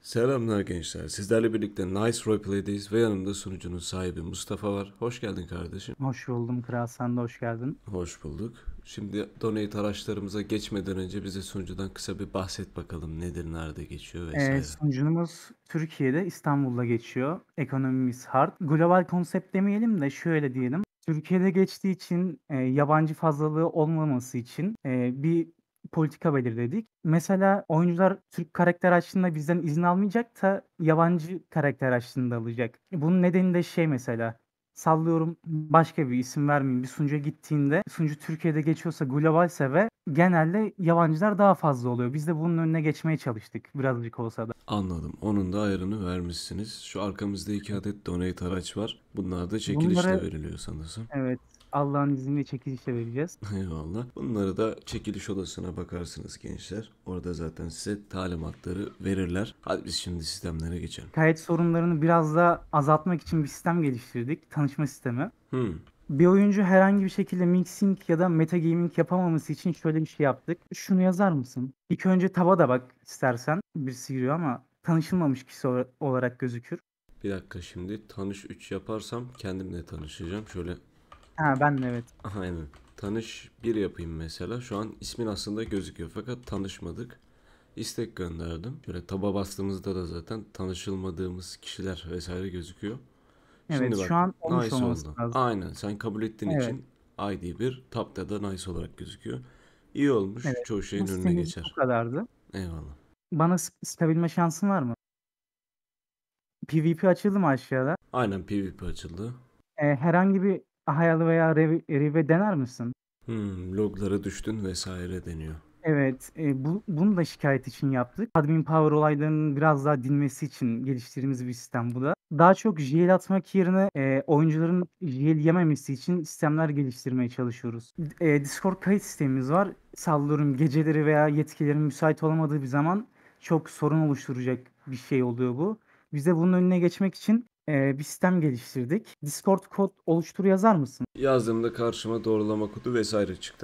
Selamlar gençler. Sizlerle birlikte Nice Roleplay'deyiz ve yanımda sunucunun sahibi Mustafa var. Hoş geldin kardeşim. Hoş buldum kral, sen de hoş geldin. Hoş bulduk. Şimdi donate araçlarımıza geçmeden önce bize sunucudan kısa bir bahset bakalım. Nedir, nerede geçiyor vesaire. Sunucumuz Türkiye'de, İstanbul'da geçiyor. Ekonomimiz hard. Global konsept demeyelim de şöyle diyelim. Türkiye'de geçtiği için yabancı fazlalığı olmaması için bir politika belirledik. Mesela oyuncular Türk karakter açtığında bizden izin almayacak da yabancı karakter açtığında alacak. Bunun nedeni de şey mesela. Sallıyorum, başka bir isim vermeyeyim. Bir sunucuya gittiğinde sunucu Türkiye'de geçiyorsa globalse ve genelde yabancılar daha fazla oluyor. Biz de bunun önüne geçmeye çalıştık birazcık olsa da. Anladım. Onun da ayarını vermişsiniz. Şu arkamızda 2 adet donate araç var. Bunlar da çekilişle Bunları veriliyor sanırsam. evet, Allah'ın izniyle çekilişle vereceğiz. Eyvallah. Bunları da çekiliş odasına bakarsınız gençler. Orada zaten size talimatları verirler. Hadi biz şimdi sistemlere geçelim. Kayıt sorunlarını biraz da azaltmak için bir sistem geliştirdik. Tanışma sistemi. Hmm. Bir oyuncu herhangi bir şekilde mixing ya da metagaming yapamaması için şöyle bir şey yaptık. Şunu yazar mısın? İlk önce taba da bak istersen. Birisi giriyor ama tanışılmamış kişi olarak gözükür. Bir dakika, şimdi tanış 3 yaparsam kendimle tanışacağım. Şöyle Ha, ben de evet. aynen. Tanış bir yapayım mesela. Şu an ismin aslında gözüküyor fakat tanışmadık. İstek gönderdim. Şöyle taba bastığımızda da zaten tanışılmadığımız kişiler vesaire gözüküyor. Evet, Şimdi bak, şu an olmuş nice olması oldu. lazım. Aynen, sen kabul ettiğin Evet, için ID bir tabda da nice olarak gözüküyor. İyi olmuş. evet. Çoğu Bu şeyin önüne sitemiz bu geçer. kadardı. Eyvallah. Bana sıkabilme şansın var mı? PvP açıldı mı aşağıda? Aynen, PvP açıldı. Herhangi bir hayalı veya rive dener misin? Loglara düştün vesaire deniyor. Evet, bunu da şikayet için yaptık. Admin power olaylarının biraz daha dinmesi için geliştirdiğimiz bir sistem bu da. Daha çok JL atmak yerine oyuncuların JL yememesi için sistemler geliştirmeye çalışıyoruz. Discord kayıt sistemimiz var. Sallıyorum, geceleri veya yetkilerin müsait olamadığı bir zaman çok sorun oluşturacak bir şey oluyor bu. Biz de bunun önüne geçmek için bir sistem geliştirdik. Discord kod oluştur yazar mısın? Yazdığımda karşıma doğrulama kodu vesaire çıktı.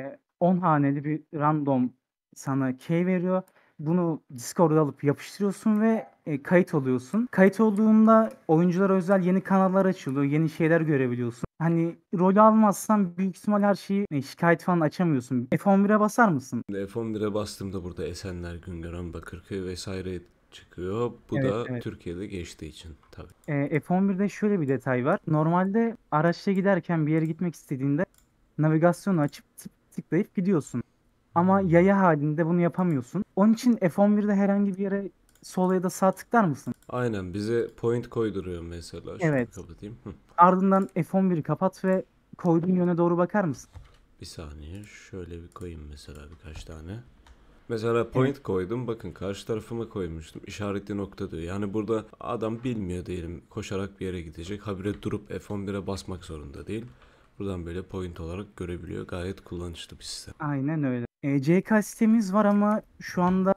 10 haneli bir random sana key veriyor. Bunu Discord'a alıp yapıştırıyorsun ve kayıt oluyorsun. Kayıt olduğunda oyunculara özel yeni kanallar açılıyor. Yeni şeyler görebiliyorsun. Hani rolü almazsan büyük ihtimal her şeyi şikayet falan açamıyorsun. F11'e basar mısın? Şimdi F11'e bastığımda burada Esenler, Güngören, Bakırköy vesaire çıkıyor. Bu Evet, da evet. Türkiye'de geçtiği için tabii. F11'de şöyle bir detay var. Normalde araçla giderken bir yere gitmek istediğinde navigasyonu açıp tıklayıp gidiyorsun. Ama yaya halinde bunu yapamıyorsun. Onun için F11'de herhangi bir yere sol ya da sağ tıklar mısın? Aynen, bize point koyduruyor mesela. Şunu Evet. kapatayım. Ardından F11'i kapat ve koyduğun yöne doğru bakar mısın? Bir saniye, şöyle bir koyayım mesela birkaç tane. Mesela Evet. point koydum. Bakın, karşı tarafıma koymuştum. İşaretli nokta diyor. Yani burada adam bilmiyor diyelim. Koşarak bir yere gidecek. Habire durup F11'e basmak zorunda değil. Buradan böyle point olarak görebiliyor. Gayet kullanışlı bir sistem. Aynen öyle. CK sistemimiz var ama şu anda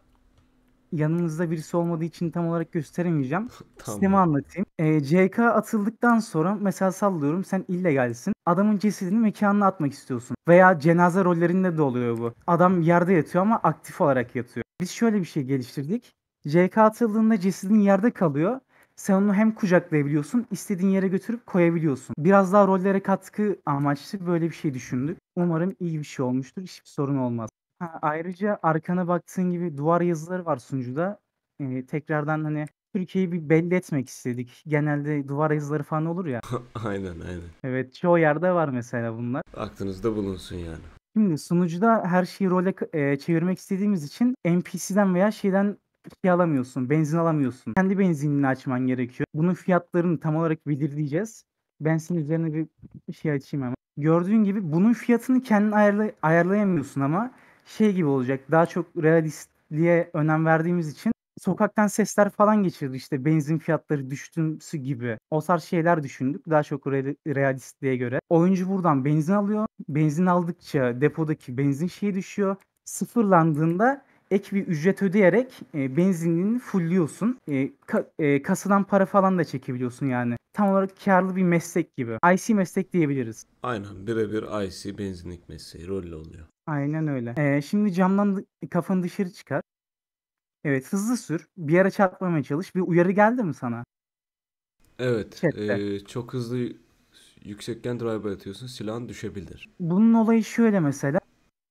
yanımızda birisi olmadığı için tam olarak gösteremeyeceğim. Sistemi Tamam. anlatayım. CK atıldıktan sonra mesela sallıyorum, sen illegalsin. Adamın cesedini mekanına atmak istiyorsun. Veya cenaze rollerinde de oluyor bu. Adam yerde yatıyor ama aktif olarak yatıyor. Biz şöyle bir şey geliştirdik. CK atıldığında cesedin yerde kalıyor. Sen onu hem kucaklayabiliyorsun, istediğin yere götürüp koyabiliyorsun. Biraz daha rollere katkı amaçlı böyle bir şey düşündük. Umarım iyi bir şey olmuştur. Hiçbir sorun olmaz. Ha, ayrıca arkana baktığın gibi duvar yazıları var sunucuda. Tekrardan hani Türkiye'yi bir belli etmek istedik. Genelde duvar yazıları falan olur ya. Aynen, aynen. Evet, çoğu yerde var mesela bunlar. Aklınızda bulunsun yani. Şimdi sunucuda her şeyi role çevirmek istediğimiz için NPC'den veya şeyden şey alamıyorsun, benzin alamıyorsun. Kendi benzinini açman gerekiyor. Bunun fiyatlarını tam olarak belirleyeceğiz. Ben senin üzerine bir şey açayım hemen. Gördüğün gibi bunun fiyatını kendin ayarlayamıyorsun ama şey gibi olacak. Daha çok realistliğe önem verdiğimiz için sokaktan sesler falan geçirdi, işte benzin fiyatları düştüğüsü gibi. O tarz şeyler düşündük daha çok realistliğe göre. Oyuncu buradan benzin alıyor. Benzin aldıkça depodaki benzin şeyi düşüyor. Sıfırlandığında ek bir ücret ödeyerek benzinliğini fullliyorsun. Kasadan para falan da çekebiliyorsun yani. Tam olarak karlı bir meslek gibi. IC meslek diyebiliriz. Aynen, birebir IC benzinlik mesleği rolü oluyor. Aynen öyle. Şimdi camdan kafanı dışarı çıkar. Evet, hızlı sür. Bir yere çarpmamaya çalış. Bir uyarı geldi mi sana Evet, chatte? çok hızlı yüksekten drive atıyorsun, silahın düşebilir. Bunun olayı şöyle mesela.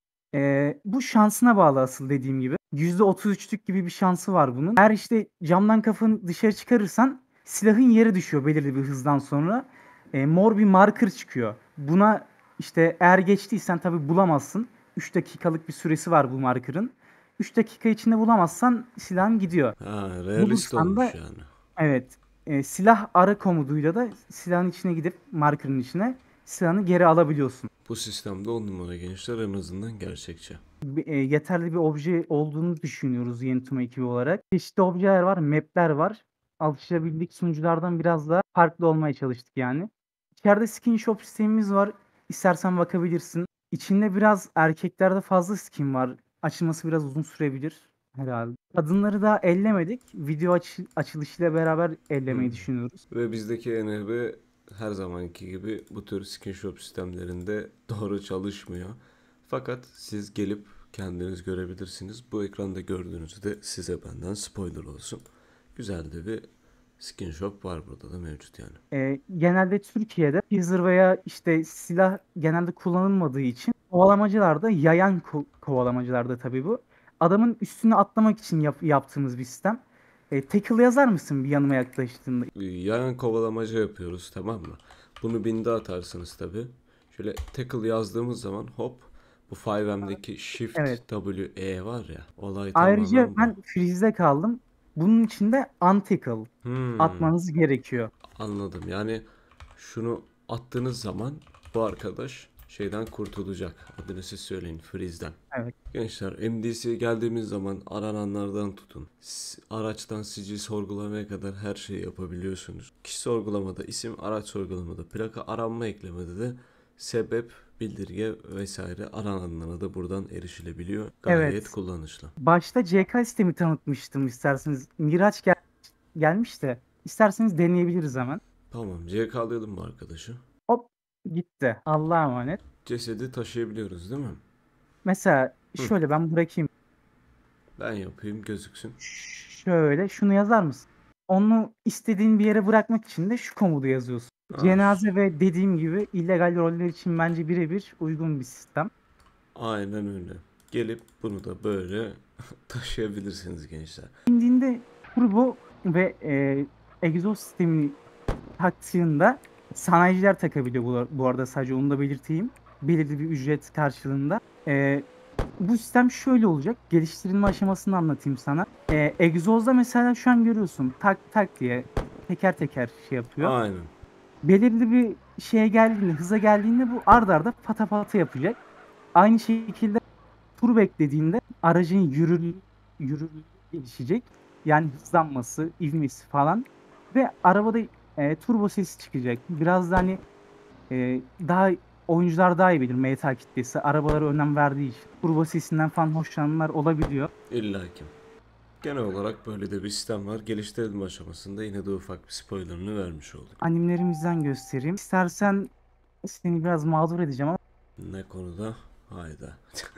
Bu şansına bağlı asıl dediğim gibi. %33'lük gibi bir şansı var bunun. Eğer işte camdan kafanı dışarı çıkarırsan silahın yere düşüyor belirli bir hızdan sonra. Mor bir marker çıkıyor. Buna işte eğer geçtiysen tabii bulamazsın. 3 dakikalık bir süresi var bu markerın. 3 dakika içinde bulamazsan silahın gidiyor. Ha, realist Bulursan olmuş da yani. evet, silah ara komutuyla da silahın içine gidip markerın içine silahını geri alabiliyorsun. Bu sistemde 10 numara gençler, en azından gerçekçi. Yeterli bir obje olduğunu düşünüyoruz yeni tüm ekibi olarak. Çeşitli objeler var, map'ler var. Alışabildik sunuculardan biraz daha farklı olmaya çalıştık yani. İçeride skin shop sistemimiz var. İstersen bakabilirsin. İçinde biraz erkeklerde fazla skin var. Açılması biraz uzun sürebilir herhalde. Kadınları daha ellemedik. Video açılışıyla beraber ellemeyi düşünüyoruz. Ve bizdeki NRB her zamanki gibi bu tür skin shop sistemlerinde doğru çalışmıyor. Fakat siz gelip kendiniz görebilirsiniz. Bu ekranda gördüğünüzde size benden spoiler olsun. Güzel de bir skin shop var burada da mevcut yani. Genelde Türkiye'de teaser veya işte silah genelde kullanılmadığı için kovalamacılarda yayan kovalamacılarda tabii bu. Adamın üstüne atlamak için yaptığımız bir sistem. Tackle yazar mısın bir yanıma yaklaştığında? Yayan kovalamaca yapıyoruz, tamam mı? Bunu binde atarsınız tabi. Şöyle tackle yazdığımız zaman hop, bu 5M'deki Shift Evet. W E var ya, olay Ayrıca tamamen bu. ben freeze'de kaldım. Bunun için de untackle Hmm. atmanız gerekiyor. Anladım. Yani şunu attığınız zaman bu arkadaş şeyden kurtulacak. Adını siz söyleyin. Freeze'den. Evet. Gençler, MDC'ye geldiğimiz zaman arananlardan tutun. Araçtan sicil sorgulamaya kadar her şeyi yapabiliyorsunuz. Kişi sorgulamada isim, araç sorgulamada plaka, aranma eklemede de sebep, bildirge vesaire arananlara da buradan erişilebiliyor. Gayet Evet. kullanışlı. Başta CK sistemi tanıtmıştım isterseniz. Miraç gelmiş de isterseniz deneyebiliriz hemen. Tamam, CK'layalım bu arkadaşı. Hop gitti. Allah'a emanet. Cesedi taşıyabiliyoruz değil mi? Mesela Hı. şöyle ben bırakayım. Ben yapayım, gözüksün. Şöyle şunu yazar mısın? Onu istediğin bir yere bırakmak için de şu komodu yazıyorsun. Ha, Cenaze ve dediğim gibi illegal roller için bence birebir uygun bir sistem. aynen öyle. Gelip bunu da böyle taşıyabilirsiniz gençler. İndiğinde turbo ve egzoz sistemi taktığında sanayiciler takabiliyor bu arada, sadece onu da belirteyim. Belirli bir ücret karşılığında. E, Bu sistem şöyle olacak. Geliştirilme aşamasını anlatayım sana. Egzozda mesela şu an görüyorsun tak tak diye teker teker şey yapıyor. Aynen. Belirli bir şeye geldiğinde, hıza geldiğinde bu ard arda pata pata yapacak. Aynı şekilde tur beklediğinde aracın yürürlüğü gelişecek. Yani hızlanması, ivmesi falan. Ve arabada turbo sesi çıkacak. Biraz da hani daha oyuncular daha iyi bilir meta kitlesi. Arabalara önem verdiği için. Turbo sesinden falan hoşlananlar olabiliyor. İlla ki. Genel olarak böyle de bir sistem var. Geliştirilme aşamasında yine de ufak bir spoilerını vermiş olduk. Animlerimizden göstereyim. İstersen seni biraz mağdur edeceğim ama Ne konuda? Hayda.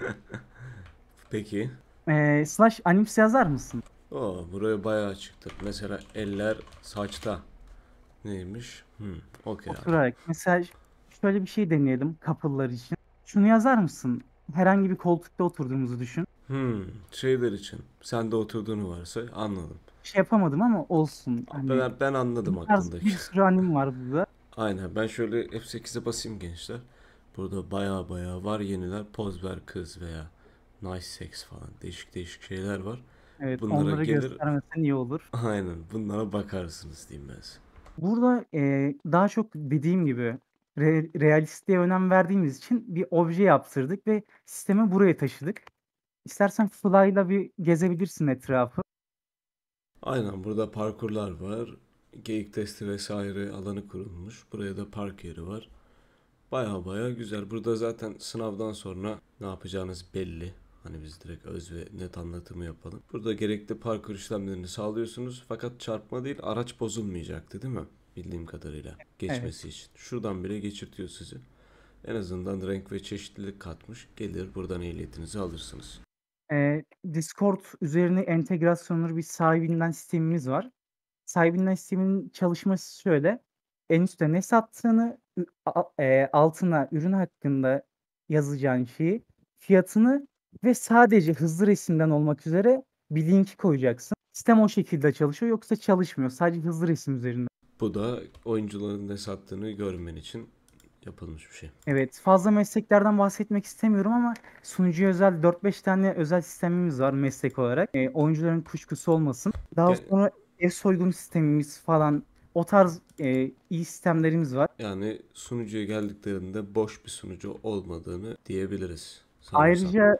Peki. slash animsi yazar mısın? Buraya bayağı çıktık. Mesela eller saçta. Neymiş? Okey abi. Oturarak. Mesela şöyle bir şey deneyelim kapılar için. Şunu yazar mısın? Herhangi bir koltukta oturduğumuzu düşün. Şeyler için. Sen de oturduğunu varsay, anladım. Şey yapamadım ama olsun. Hani Ben anladım bu tarz aklındaki. bir sürü anim var burada. Aynen, ben şöyle F8'e basayım gençler. Burada baya var yeniler. Poz ver kız veya nice sex falan, değişik değişik şeyler var. Evet, Bunlara onları gelir, göstermesen iyi olur. aynen bunlara bakarsınız diyeyim ben size. Burada daha çok dediğim gibi realistliğe önem verdiğimiz için bir obje yaptırdık ve sistemi buraya taşıdık. İstersen Fly'la bir gezebilirsin etrafı. Aynen, burada parkurlar var. Geyik testi vesaire alanı kurulmuş. Buraya da park yeri var. Baya güzel. Burada zaten sınavdan sonra ne yapacağınız belli. Hani biz direkt öz ve net anlatımı yapalım. Burada gerekli parkur işlemlerini sağlıyorsunuz. Fakat çarpma değil, araç bozulmayacaktı değil mi? Bildiğim kadarıyla. Evet. Geçmesi için. Şuradan bile geçirtiyor sizi. En azından renk ve çeşitlilik katmış. Gelir buradan ehliyetinizi alırsınız. Discord üzerine entegrasyonlu bir sahibinden sistemimiz var. Sahibinden sistemin çalışması şöyle: en üstte ne sattığını, altına ürün hakkında yazacağın şeyi, fiyatını ve sadece hızlı resimden olmak üzere bir linki koyacaksın. Sistem o şekilde çalışıyor, yoksa çalışmıyor. Sadece hızlı resim üzerinden. Bu da oyuncuların ne sattığını görmen için yapılmış bir şey. Evet, fazla mesleklerden bahsetmek istemiyorum ama sunucuya özel 4-5 tane özel sistemimiz var meslek olarak. Oyuncuların kuşkusu olmasın. Daha Ge- sonra ev soygun sistemimiz falan, o tarz iyi sistemlerimiz var. Yani sunucuya geldiklerinde boş bir sunucu olmadığını diyebiliriz sanırsam. Ayrıca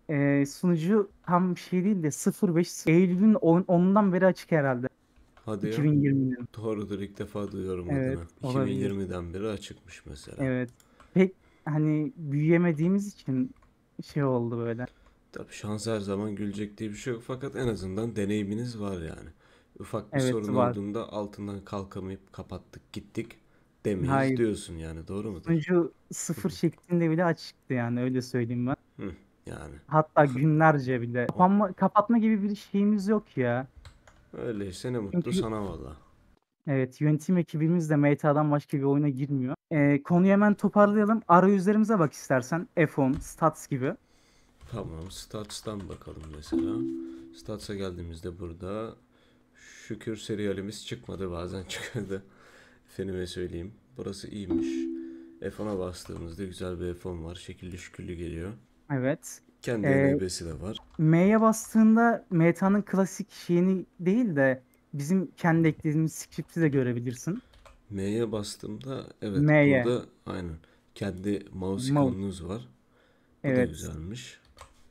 sunucu tam bir şey değil de 05 Eylül'ün 10'undan beri açık herhalde. Hadi ya. 2020'nin. Doğrudur, ilk defa duyuyorum Evet, adını. olabilir. 2020'den beri açıkmış mesela. Evet. Pek hani büyüyemediğimiz için şey oldu böyle. Tabii şans her zaman gülecek diye bir şey yok, fakat en azından deneyiminiz var yani. Ufak bir Evet, sorun var. olduğunda altından kalkamayıp kapattık gittik demeyiz Hayır. diyorsun yani, doğru mudur? Sunucu sıfır şeklinde bile açıktı, yani öyle söyleyeyim ben. Hı, yani Hatta günlerce bile. Kapatma gibi bir şeyimiz yok ya. öyleyse ne mutlu Çünkü sana valla. evet, yönetim ekibimiz de MTA'dan başka bir oyuna girmiyor. Konuyu hemen toparlayalım. Arayüzlerimize bak istersen. F10, Stats gibi. Tamam, Stats'tan bakalım mesela. Stats'a geldiğimizde burada şükür serialimiz çıkmadı, bazen çıkardı. Efendime söyleyeyim. Burası iyiymiş. F10'a bastığımızda güzel bir F10 var. Şekilli şükürlü geliyor. Evet. Kendi Ee, enebesi de var. M'ye bastığında MTA'nın klasik şeyini değil de bizim kendi eklediğimiz script'i de görebilirsin. M'ye bastığımda evet, M'ye. burada aynen kendi mouse Mouse. ikonunuz var. Bu da Evet. güzelmiş.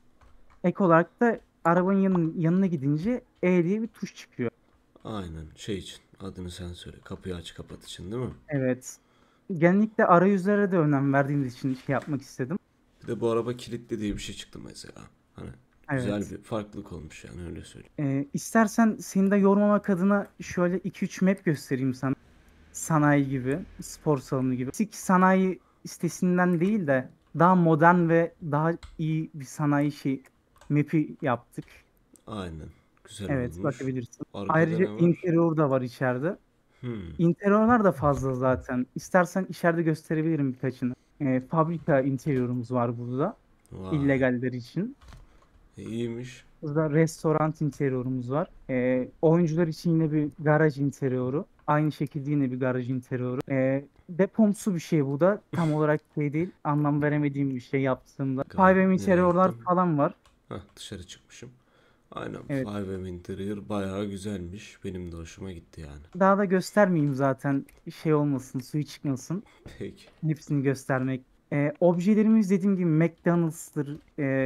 Ek olarak da arabanın yanına gidince E diye bir tuş çıkıyor. Aynen şey için, adını sen söyle. Kapıyı aç kapat için değil mi? Evet. Genellikle arayüzlere de önem verdiğimiz için şey yapmak istedim. Bir de bu araba kilitli diye bir şey çıktı mesela. Hani güzel Evet. bir farklılık olmuş yani, öyle söyleyeyim. İstersen seni de yormamak adına şöyle 2-3 map göstereyim sana. Sanayi gibi, spor salonu gibi. Klasik sanayi sitesinden değil de daha modern ve daha iyi bir sanayi map'i yaptık. Aynen. Güzel Evet, olmuş. bakabilirsin. Arkada Ayrıca ne var? interior da var içeride. Hmm. İnteriorlar da fazla zaten. İstersen içeride gösterebilirim birkaçını. Fabrika interiorumuz var burada. Vay. İllegaller için. İyiymiş. Burada restoran interiorumuz var. Oyuncular için yine bir garaj interioru. Aynı şekilde yine bir garaj interioru. Depomsu bir şey bu da. Tam olarak şey değil. Anlam veremediğim bir şey yaptığımda. Gayet 5M nereye interiorlar gittim? falan var. Hah, dışarı çıkmışım. Aynen, Evet. 5M Interior bayağı güzelmiş. Benim de hoşuma gitti yani. Daha da göstermeyeyim zaten. Şey olmasın, suyu çıkmasın. Peki. Hepsini göstermek. Objelerimiz dediğim gibi McDonald's'tır.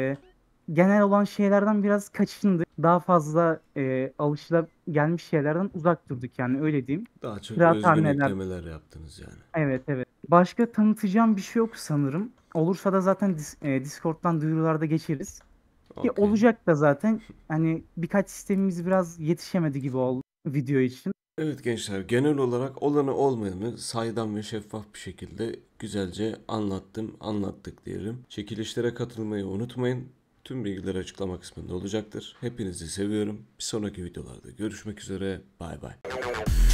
Genel olan şeylerden biraz kaçındık. Daha fazla alışılagelmiş şeylerden uzak durduk, yani öyle diyeyim. Daha çok özgün Kıraathaneler. eklemeler yaptınız yani. Evet, evet. Başka tanıtacağım bir şey yok sanırım. Olursa da zaten Discord'dan duyurularda geçeriz. Ki Okey. olacak da zaten. Hani birkaç sistemimiz biraz yetişemedi gibi oldu video için. Evet gençler, genel olarak olanı olmayanı saydam ve şeffaf bir şekilde güzelce anlattık diyelim. Çekilişlere katılmayı unutmayın. Tüm bilgiler açıklama kısmında olacaktır. Hepinizi seviyorum. Bir sonraki videolarda görüşmek üzere. Bay bay.